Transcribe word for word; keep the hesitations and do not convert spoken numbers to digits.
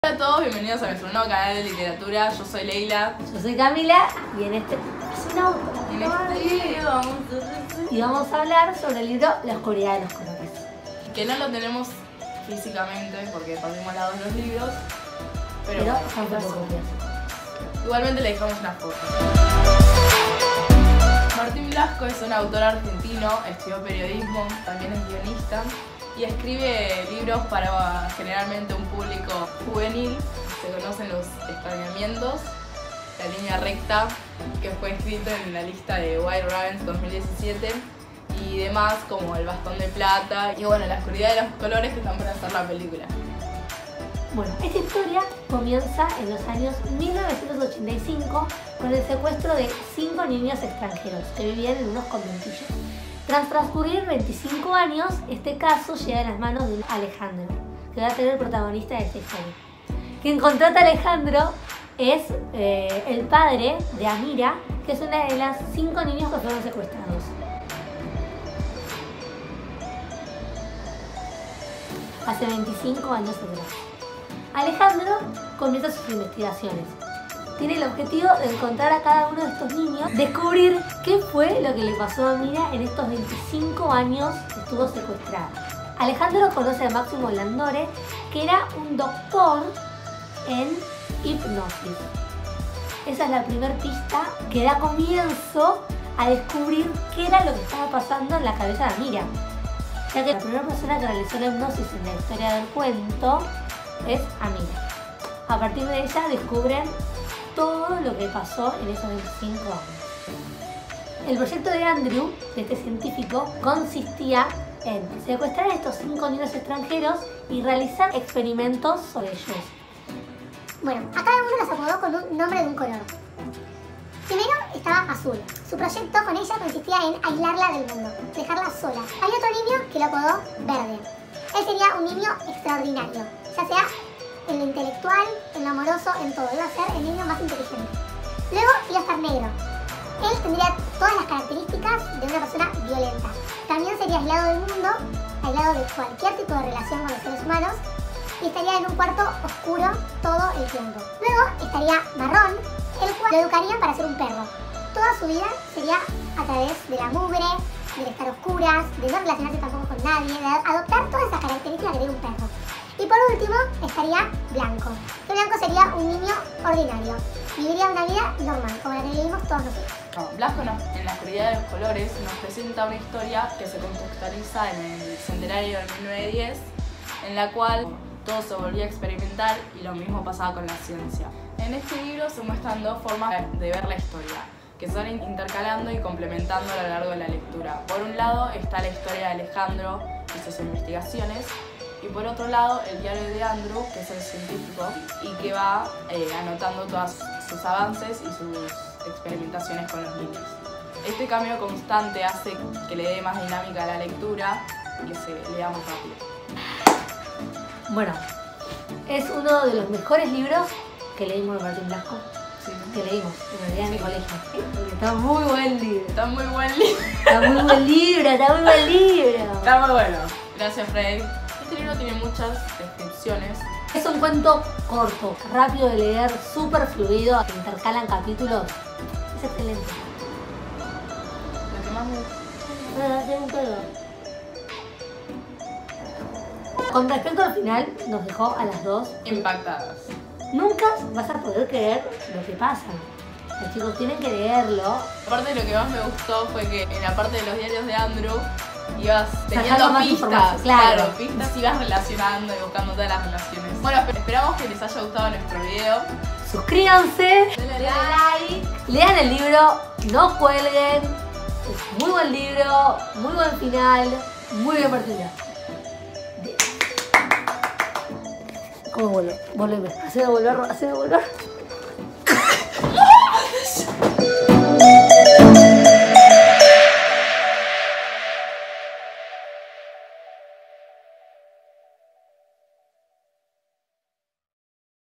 Hola a todos, bienvenidos a nuestro nuevo canal de literatura. Yo soy Leila. Yo soy Camila y en este es un auto. En este video vamos a... Y vamos a hablar sobre el libro La oscuridad de los colores. Que no lo tenemos físicamente porque partimos al lado de los libros. Pero, Pero bueno, son estas son- fotocopias. igualmente le dejamos una foto. Martín Blasco es un autor argentino, estudió periodismo, también es guionista y escribe libros para generalmente un público juvenil. Se conocen Los extrañamientos, La línea recta, que fue escrito en la lista de White Ravens dos mil diecisiete, y demás como El bastón de plata y bueno, La oscuridad de los colores, que están por hacer la película. Bueno, esta historia comienza en los años mil novecientos ochenta y cinco con el secuestro de cinco niños extranjeros que vivían en unos conventillos. Tras transcurrir veinticinco años, este caso llega a las manos de un Alejandro, que va a ser el protagonista de esta historia. Quien contrata a Alejandro es eh, el padre de Amira, que es una de las cinco niños que fueron secuestrados. Hace veinticinco años atrás. Alejandro comienza sus investigaciones. Tiene el objetivo de encontrar a cada uno de estos niños, descubrir qué fue lo que le pasó a Amira en estos veinticinco años que estuvo secuestrada. Alejandro conoce a Máximo Landore, que era un doctor en hipnosis. Esa es la primera pista que da comienzo a descubrir qué era lo que estaba pasando en la cabeza de Amira, ya que la primera persona que realizó la hipnosis en la historia del cuento es Amira. A partir de ella descubren todo lo que pasó en esos veinticinco años. El proyecto de Andrew, de este científico, consistía en secuestrar a estos cinco niños extranjeros y realizar experimentos sobre ellos. Bueno, a cada uno los acomodó con un nombre de un color. Primero estaba Azul. Su proyecto con ella consistía en aislarla del mundo, dejarla sola. Hay otro niño que lo apodó Verde. Él sería un niño extraordinario, ya sea en lo intelectual, en lo amoroso, en todo. Iba a ser el niño más inteligente. Luego iba a estar Negro. Él tendría todas las características de una persona violenta. También sería aislado del mundo, aislado de cualquier tipo de relación con los seres humanos, y estaría en un cuarto oscuro todo el tiempo. Luego estaría Marrón, el cual lo educarían para ser un perro. Toda su vida sería a través de la mugre, de estar oscuras, de no relacionarse tampoco con nadie, de adoptar todas esas características que tiene un perro. Y por último estaría Blanco, que Blanco sería un niño ordinario. Viviría una vida normal, como la que vivimos todos nosotros. No, Blasco nos- en La oscuridad de los colores nos presenta una historia que se contextualiza en el centenario de mil novecientos diez, en la cual todo se volvía a experimentar y lo mismo pasaba con la ciencia. En este libro se muestran dos formas de ver la historia, que se van intercalando y complementando a lo largo de la lectura. Por un lado está la historia de Alejandro y sus investigaciones, y por otro lado el diario de Andrew, que es el científico y que va eh, anotando todos sus avances y sus experimentaciones con los niños. Este cambio constante hace que le dé más dinámica a la lectura y que se lea más rápido. Bueno, es uno de los mejores libros que leímos de Martín Blasco, Sí. que leímos en realidad en el Sí. colegio. Porque está muy buen libro. Está muy buen libro. Está muy buen libro, está muy buen libro. Está muy bueno. Gracias, Freddy. Este libro tiene muchas descripciones. Es un cuento corto, rápido de leer, súper fluido, que intercalan capítulos. Es excelente. Lo que más me gusta. Ah, tengo un pedo. Con respecto al final, nos dejó a las dos. Impactadas. Nunca vas a poder creer lo que pasa. Los chicos tienen que leerlo. Aparte, lo que más me gustó fue que en la parte de los diarios de Andrew ibas Sacando teniendo más pistas, información, claro. pistas, ibas relacionando y buscando todas las relaciones. Bueno, esperamos que les haya gustado nuestro video. Suscríbanse, Denle denle like, lean el libro, no cuelguen. Es muy buen libro, muy buen final, muy bien partido. ¿Cómo vuelvo? Volveme, haceme volver, haceme volver.